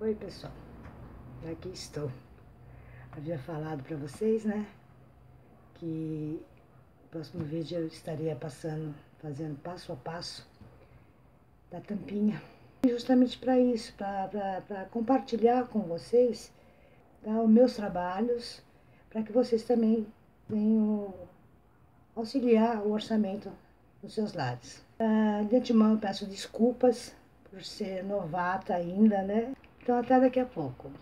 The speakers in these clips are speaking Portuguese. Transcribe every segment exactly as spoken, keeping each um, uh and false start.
Oi pessoal, aqui estou. Havia falado para vocês, né, que no próximo vídeo eu estaria passando, fazendo passo a passo da tampinha. Justamente para isso, para compartilhar com vocês, tá, os meus trabalhos, para que vocês também venham auxiliar o orçamento dos seus lares. Ah, de antemão eu peço desculpas por ser novata ainda, né? Então até daqui a pouco.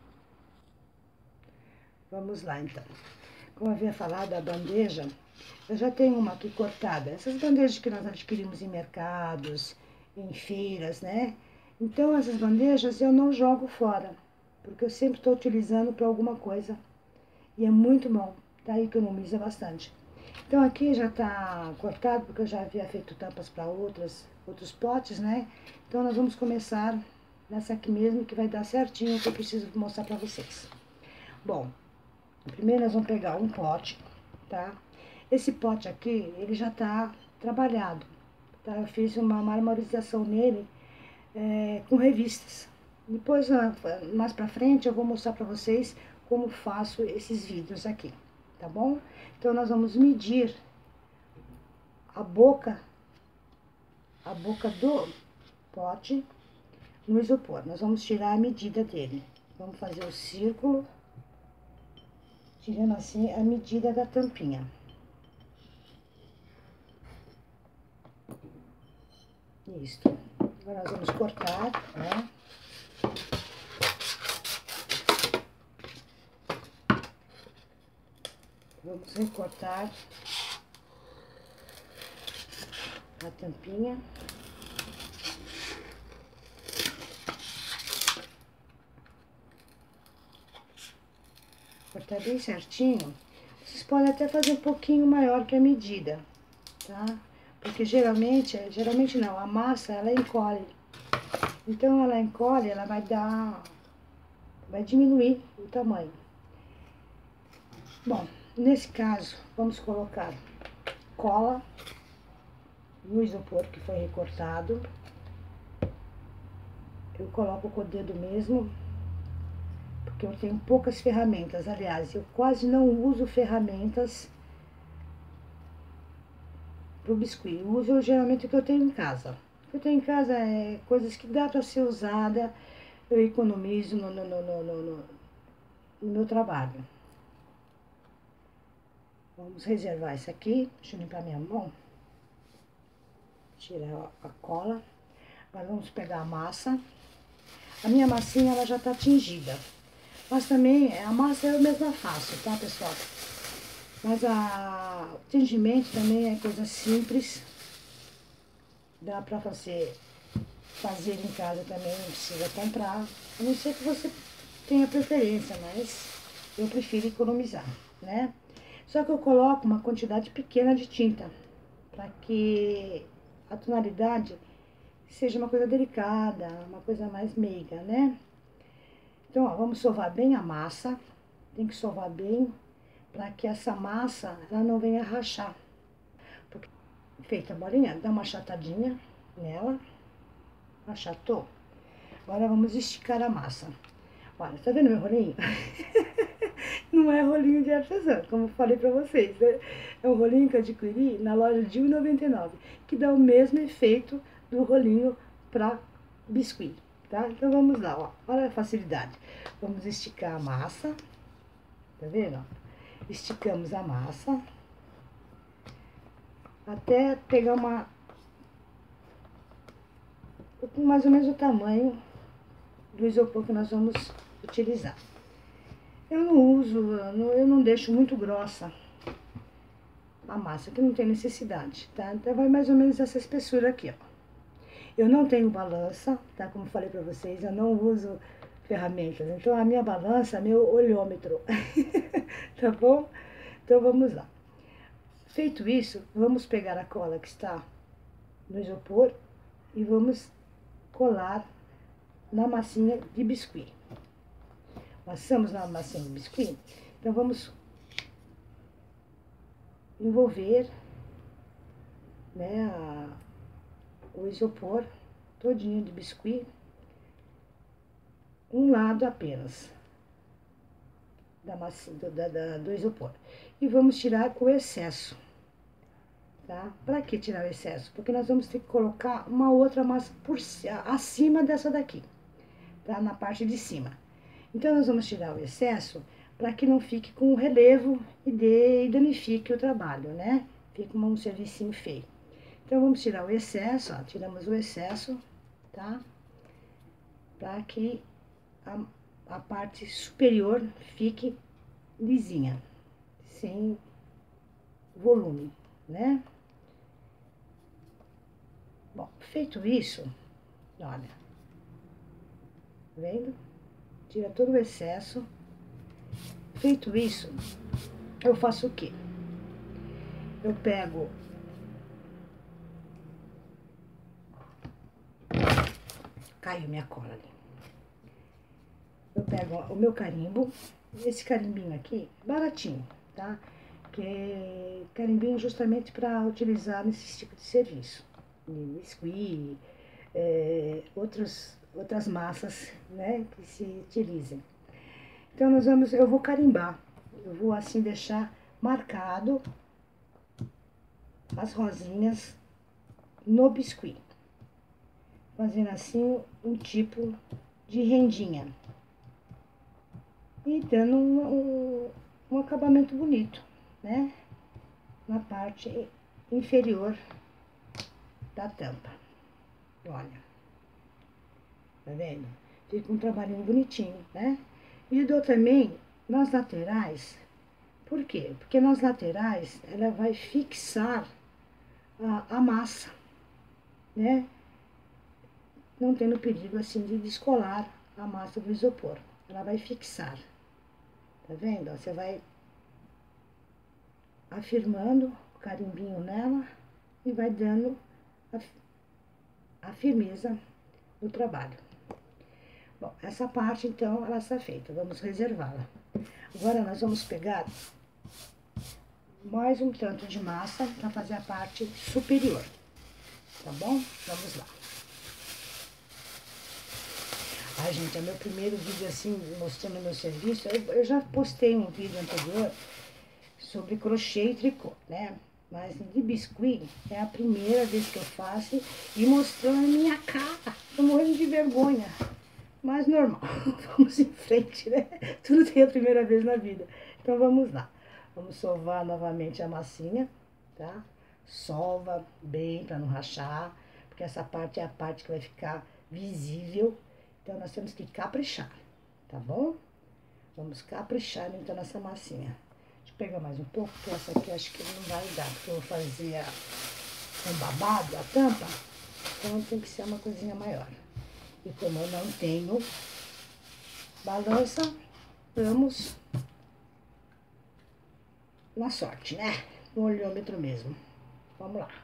Vamos lá, então. Como eu havia falado, a bandeja, eu já tenho uma aqui cortada. Essas bandejas que nós adquirimos em mercados, em feiras, né? Então, essas bandejas eu não jogo fora, porque eu sempre estou utilizando para alguma coisa. E é muito bom, tá? Economiza bastante. Então, aqui já está cortado, porque eu já havia feito tampas para outras, outros potes, né? Então, nós vamos começar nessa aqui mesmo, que vai dar certinho o que eu preciso mostrar para vocês. Bom, primeiro nós vamos pegar um pote, tá? Esse pote aqui, ele já tá trabalhado, tá? Eu fiz uma marmorização nele é, com revistas. Depois, mais pra frente, eu vou mostrar pra vocês como faço esses vidros aqui, tá bom? Então, nós vamos medir a boca, a boca do pote no isopor. Nós vamos tirar a medida dele. Vamos fazer o círculo, tirando assim a medida da tampinha. Isso. Agora nós vamos cortar, né? Vamos recortar a tampinha. Cortar bem certinho. Vocês podem até fazer um pouquinho maior que a medida, tá? Porque geralmente, geralmente não, a massa ela encolhe. Então ela encolhe, ela vai dar, vai diminuir o tamanho. Bom, nesse caso, vamos colocar cola no isopor que foi recortado. Eu coloco com o dedo mesmo, porque eu tenho poucas ferramentas. Aliás, eu quase não uso ferramentas pro biscuit. Eu uso geralmente o que eu tenho em casa. O que eu tenho em casa é coisas que dá para ser usada, eu economizo no, no, no, no, no, no meu trabalho. Vamos reservar isso aqui. Deixa eu limpar minha mão. Tirar a cola. Agora vamos pegar a massa. A minha massinha ela já tá tingida. Mas também a massa eu mesma faço, tá, pessoal? Mas a, o tingimento também é coisa simples. Dá pra você fazer em casa também, não precisa comprar. A não ser que você tenha preferência, mas eu prefiro economizar, né? Só que eu coloco uma quantidade pequena de tinta, para que a tonalidade seja uma coisa delicada, uma coisa mais meiga, né? Então, ó, vamos sovar bem a massa, tem que sovar bem, para que essa massa, ela não venha rachar. Porque, feita a bolinha, dá uma achatadinha nela, achatou. Agora, vamos esticar a massa. Olha, tá vendo meu rolinho? Não é rolinho de artesã, como eu falei pra vocês, né? É um rolinho que eu adquiri na loja de um real e noventa e nove centavos, que dá o mesmo efeito do rolinho pra biscuit, tá? Então, vamos lá, ó. Olha a facilidade. Vamos esticar a massa, tá vendo? Esticamos a massa até pegar uma... mais ou menos o tamanho do isopor que nós vamos utilizar. Eu não uso, eu não deixo muito grossa a massa, que não tem necessidade, tá? Então, vai mais ou menos essa espessura aqui, ó. Eu não tenho balança, tá? Como falei pra vocês, eu não uso ferramentas. Então, a minha balança é meu olhômetro, tá bom? Então, vamos lá. Feito isso, vamos pegar a cola que está no isopor e vamos colar na massinha de biscuit. Passamos na massinha de biscuit, então vamos envolver, né, a, o isopor todinho de biscuit um lado apenas da massa, do, da, da, do isopor. E vamos tirar o excesso, tá? Pra que tirar o excesso? Porque nós vamos ter que colocar uma outra massa por, acima dessa daqui, tá? Na parte de cima. Então, nós vamos tirar o excesso para que não fique com o relevo e, de, e danifique o trabalho, né? Fica um servicinho feio. Então, vamos tirar o excesso, ó, tiramos o excesso, tá? Para que a, a parte superior fique lisinha, sem volume, né? Bom, feito isso, olha, tá vendo? Tira todo o excesso. Feito isso, eu faço o quê? Eu pego caiu minha cola ali. Eu pego o meu carimbo, esse carimbinho aqui, baratinho, tá? Que é carimbinho justamente para utilizar nesse tipo de serviço. Biscuit, é, outros, outras massas, né, que se utilizem. Então, nós vamos, eu vou carimbar, eu vou assim deixar marcado as rosinhas no biscuit, fazendo assim um tipo de rendinha e dando um, um, um acabamento bonito, né, na parte inferior da tampa. Olha, tá vendo? Fica um trabalhinho bonitinho, né? E dou também nas laterais. Por quê? Porque nas laterais ela vai fixar a, a massa, né? Não tendo perigo assim de descolar a massa do isopor. Ela vai fixar. Tá vendo? Você vai afirmando o carimbinho nela e vai dando a, a firmeza no trabalho. Bom, essa parte, então, ela está feita. Vamos reservá-la. Agora, nós vamos pegar mais um tanto de massa para fazer a parte superior. Tá bom? Vamos lá. Ai, gente, é meu primeiro vídeo, assim, mostrando meu serviço. Eu, eu já postei um vídeo anterior sobre crochê e tricô, né? Mas de biscuit é a primeira vez que eu faço e mostrando a minha cara. Tô morrendo de vergonha. Mas normal, vamos em frente, né? Tudo tem a primeira vez na vida. Então, vamos lá. Vamos sovar novamente a massinha, tá? Sova bem para não rachar, porque essa parte é a parte que vai ficar visível. Então, nós temos que caprichar, tá bom? Vamos caprichar, então, nessa massinha. Deixa eu pegar mais um pouco, porque essa aqui acho que não vai dar, porque eu vou fazer a, um babado, a tampa. Então, tem que ser uma coisinha maior. E como eu não tenho balança, vamos na sorte, né? No olhômetro mesmo. Vamos lá.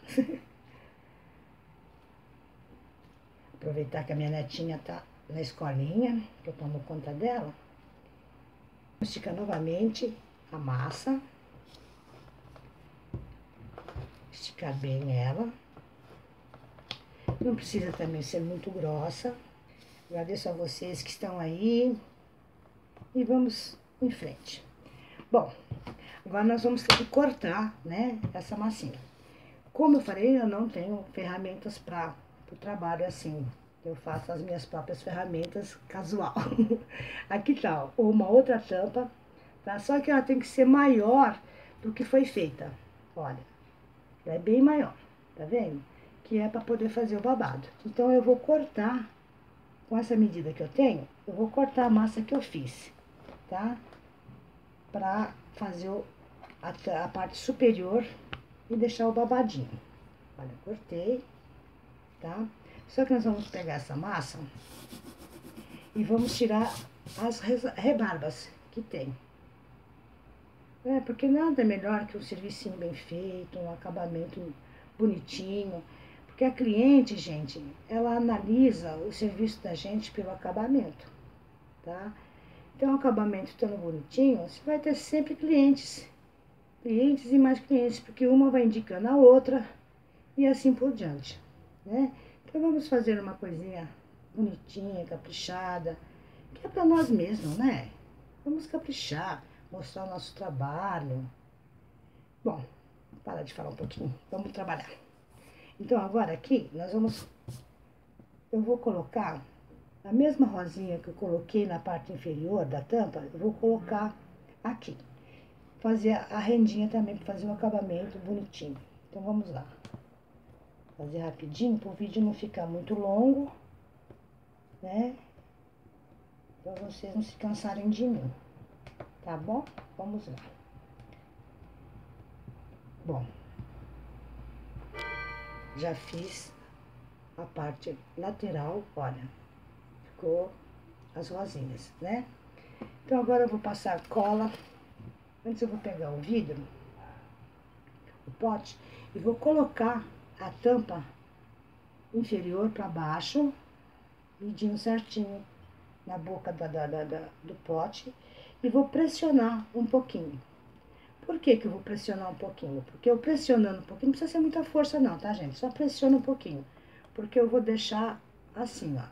Aproveitar que a minha netinha tá na escolinha, que eu tomo conta dela. Esticar novamente a massa. Esticar bem ela. Não precisa também ser muito grossa. Agradeço a vocês que estão aí. E vamos em frente. Bom, agora nós vamos ter que cortar, né, essa massinha. Como eu falei, eu não tenho ferramentas para o trabalho assim. Eu faço as minhas próprias ferramentas casual. Aqui tá, ó, uma outra tampa, tá? Só que ela tem que ser maior do que foi feita. Olha, ela é bem maior, tá vendo? Que é para poder fazer o babado. Então, eu vou cortar, com essa medida que eu tenho, eu vou cortar a massa que eu fiz, tá? Pra fazer o, a, a parte superior e deixar o babadinho. Olha, cortei, tá? Só que nós vamos pegar essa massa e vamos tirar as rebarbas que tem. É, porque nada é melhor que um servicinho bem feito, um acabamento bonitinho. Porque a cliente, gente, ela analisa o serviço da gente pelo acabamento, tá? Então, o acabamento estando bonitinho, você vai ter sempre clientes. Clientes e mais clientes, porque uma vai indicando a outra e assim por diante, né? Então, vamos fazer uma coisinha bonitinha, caprichada, que é para nós mesmos, né? Vamos caprichar, mostrar o nosso trabalho. Bom, para de falar um pouquinho, vamos trabalhar. Então, agora aqui, nós vamos... Eu vou colocar a mesma rosinha que eu coloquei na parte inferior da tampa, eu vou colocar aqui. Fazer a rendinha também, para fazer um acabamento bonitinho. Então, vamos lá. Fazer rapidinho, para o vídeo não ficar muito longo, né? Para vocês não se cansarem de mim, tá bom? Vamos lá. Bom, já fiz a parte lateral, olha, ficou as rosinhas, né? Então, agora eu vou passar cola. Antes eu vou pegar o vidro, o pote, e vou colocar a tampa inferior para baixo, medindo certinho na boca da, da, da, da, do pote, e vou pressionar um pouquinho. Por que que eu vou pressionar um pouquinho? Porque eu pressionando um pouquinho, não precisa ser muita força não, tá, gente? Só pressiona um pouquinho, porque eu vou deixar assim, ó.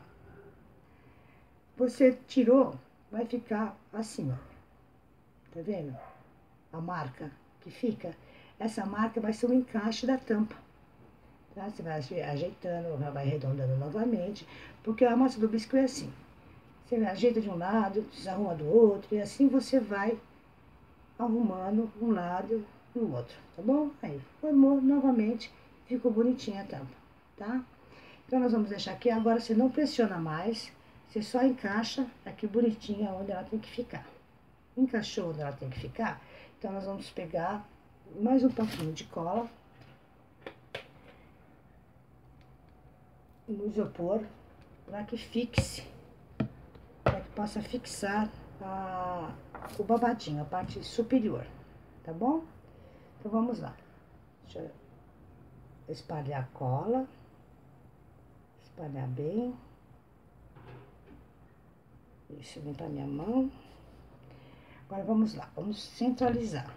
Você tirou, vai ficar assim, ó. Tá vendo? A marca que fica, essa marca vai ser o encaixe da tampa, tá? Você vai ajeitando, vai arredondando novamente, porque a massa do biscuit é assim, você ajeita de um lado, desarruma do outro, e assim você vai arrumando um lado e o outro, tá bom? Aí, formou novamente, ficou bonitinha a tampa, tá? Então, nós vamos deixar aqui, agora você não pressiona mais, você só encaixa aqui bonitinha onde ela tem que ficar. Encaixou onde ela tem que ficar? Então, nós vamos pegar mais um pouquinho de cola no isopor, para que fixe, para que possa fixar a, o babadinho, a parte superior, tá bom? Então, vamos lá. Deixa eu espalhar a cola, espalhar bem. Deixa eu limpar minha mão. Agora, vamos lá, vamos centralizar.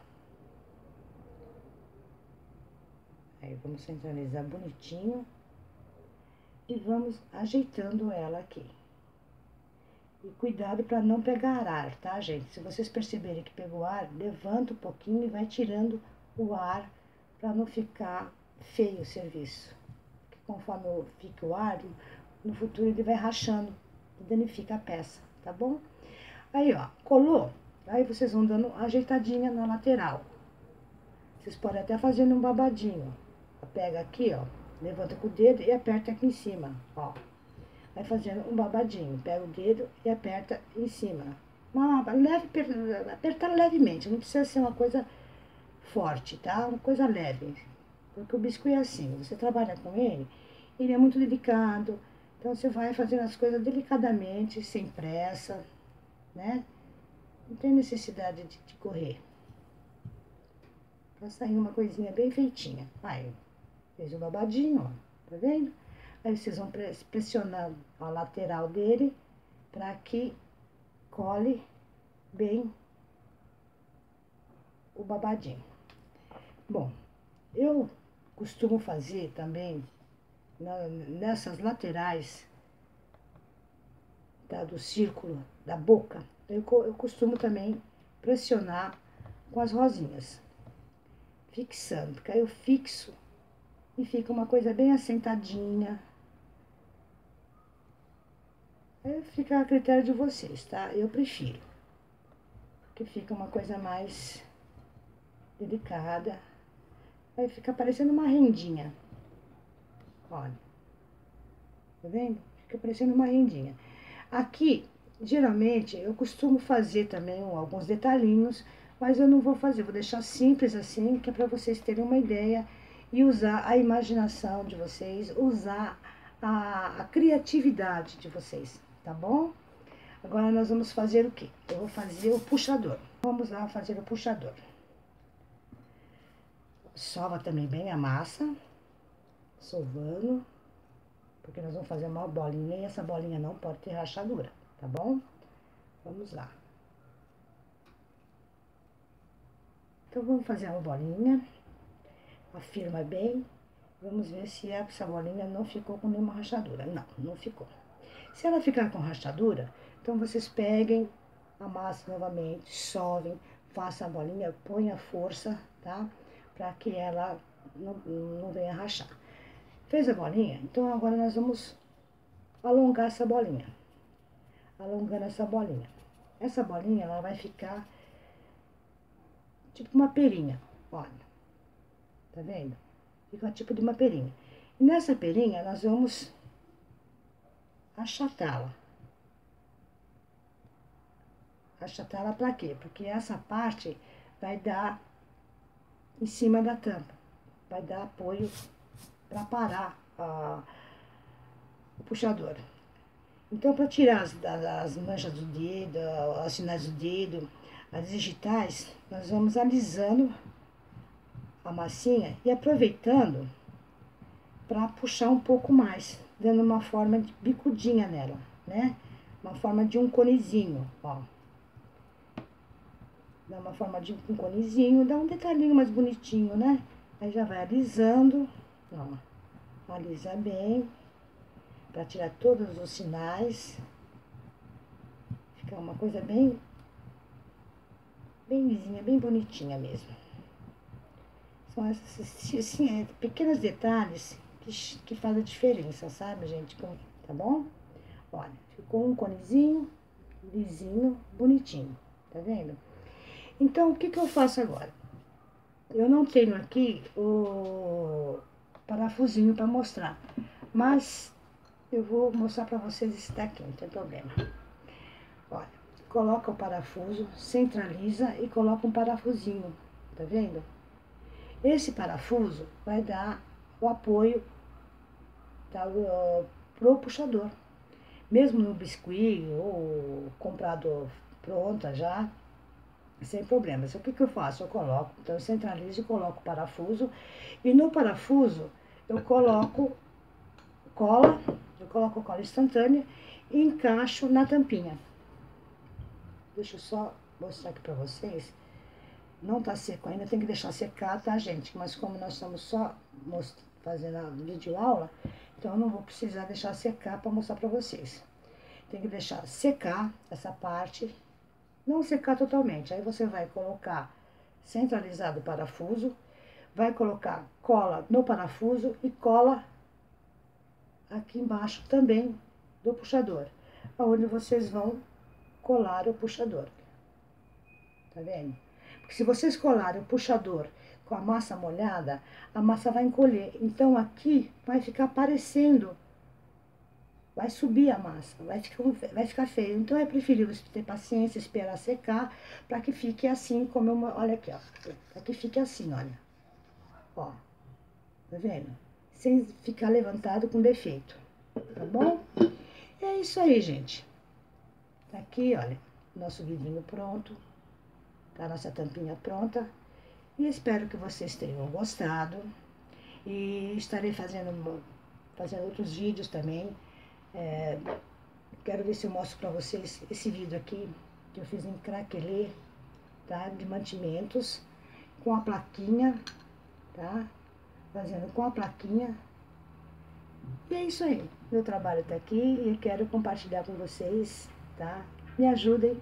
Aí, vamos centralizar bonitinho e vamos ajeitando ela aqui. E cuidado para não pegar ar, tá, gente? Se vocês perceberem que pegou ar, levanta um pouquinho e vai tirando o ar para não ficar feio o serviço. Porque conforme fica o ar, no futuro ele vai rachando e danifica a peça, tá bom? Aí, ó, colou. Aí vocês vão dando ajeitadinha na lateral. Vocês podem até fazer um babadinho. Pega aqui, ó, levanta com o dedo e aperta aqui em cima, ó. Vai fazendo um babadinho. Pega o dedo e aperta em cima. Uma leve, apertar levemente, não precisa ser uma coisa forte, tá? Uma coisa leve. Porque o biscuit é assim, você trabalha com ele, ele é muito delicado. Então, você vai fazendo as coisas delicadamente, sem pressa, né? Não tem necessidade de, de correr. Vai sair uma coisinha bem feitinha. Aí, fez o babadinho, ó, tá vendo? Aí, vocês vão pressionando a lateral dele para que cole bem o babadinho. Bom, eu costumo fazer também na, nessas laterais, tá, do círculo da boca, eu, eu costumo também pressionar com as rosinhas, fixando, porque aí eu fixo e fica uma coisa bem assentadinha. Aí fica a critério de vocês, tá? Eu prefiro, porque fica uma coisa mais delicada. Aí fica parecendo uma rendinha. Olha. Tá vendo? Fica parecendo uma rendinha. Aqui, geralmente, eu costumo fazer também alguns detalhinhos, mas eu não vou fazer. Vou deixar simples assim, que é pra vocês terem uma ideia e usar a imaginação de vocês, usar a, a criatividade de vocês, tá bom? Agora, nós vamos fazer o quê? Eu vou fazer o puxador. Vamos lá fazer o puxador. Sova também bem a massa, sovando, porque nós vamos fazer uma bolinha e essa bolinha não pode ter rachadura, tá bom? Vamos lá. Então, vamos fazer uma bolinha, afirma bem, vamos ver se essa bolinha não ficou com nenhuma rachadura. Não, não ficou. Se ela ficar com rachadura, então vocês peguem, amassem novamente, sovem, façam a bolinha, põe a força, tá? Para que ela não, não venha rachar. Fez a bolinha? Então agora nós vamos alongar essa bolinha. Alongando essa bolinha. Essa bolinha, ela vai ficar tipo uma perinha, olha. Tá vendo? Fica tipo de uma perinha. E nessa perinha, nós vamos achatá-la. Achatá-la pra quê? Porque essa parte vai dar em cima da tampa. Vai dar apoio para parar a, o puxador. Então, para tirar as, as manchas do dedo, as sinais do dedo, as digitais, nós vamos alisando a massinha e aproveitando para puxar um pouco mais, dando uma forma de bicudinha nela, né? Uma forma de um conezinho, ó. Dá uma forma de um conezinho, dá um detalhinho mais bonitinho, né? Aí já vai alisando, ó. Alisa bem, para tirar todos os sinais. Fica uma coisa bem, bem lisinha, bem bonitinha mesmo. São esses, assim, é, pequenos detalhes que, que fazem a diferença, sabe, gente? Tá bom? Olha, ficou um conezinho, lisinho, bonitinho, tá vendo? Então, o que que eu faço agora? Eu não tenho aqui o parafusinho para mostrar, mas eu vou mostrar para vocês esse daqui, não tem problema. Olha, coloca o parafuso, centraliza e coloca um parafusinho, tá vendo? Esse parafuso vai dar o apoio, tá, pro puxador. Mesmo no biscuit ou comprado pronta já, sem problemas. O que que eu faço? Eu coloco, então eu centralizo e coloco o parafuso. E no parafuso eu coloco cola, eu coloco cola instantânea e encaixo na tampinha. Deixa eu só mostrar aqui pra vocês. Não tá seco ainda, tem que deixar secar, tá, gente? Mas como nós estamos só fazendo a videoaula, então eu não vou precisar deixar secar para mostrar pra vocês. Tem que deixar secar essa parte, não secar totalmente. Aí você vai colocar centralizado o parafuso, vai colocar cola no parafuso e cola aqui embaixo também do puxador, onde vocês vão colar o puxador. Tá vendo? Porque se vocês colarem o puxador com a massa molhada, a massa vai encolher. Então aqui vai ficar aparecendo, vai subir a massa, vai ficar, vai ficar feio. Então é preferível você ter paciência, esperar secar, para que fique assim, como eu, olha aqui, ó, para que fique assim, olha. Ó, tá vendo? Sem ficar levantado com defeito, tá bom? E é isso aí, gente. Tá aqui, olha, nosso vidrinho pronto. Tá a nossa tampinha pronta. E espero que vocês tenham gostado. E estarei fazendo, fazendo outros vídeos também. É, quero ver se eu mostro pra vocês esse vídeo aqui, que eu fiz em craquelê, tá? De mantimentos, com a plaquinha, tá? Fazendo com a plaquinha. E é isso aí. Meu trabalho tá aqui e quero compartilhar com vocês, tá? Me ajudem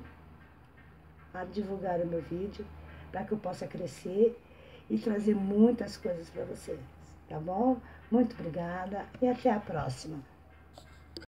a divulgar o meu vídeo, para que eu possa crescer e trazer muitas coisas para vocês, tá bom? Muito obrigada e até a próxima.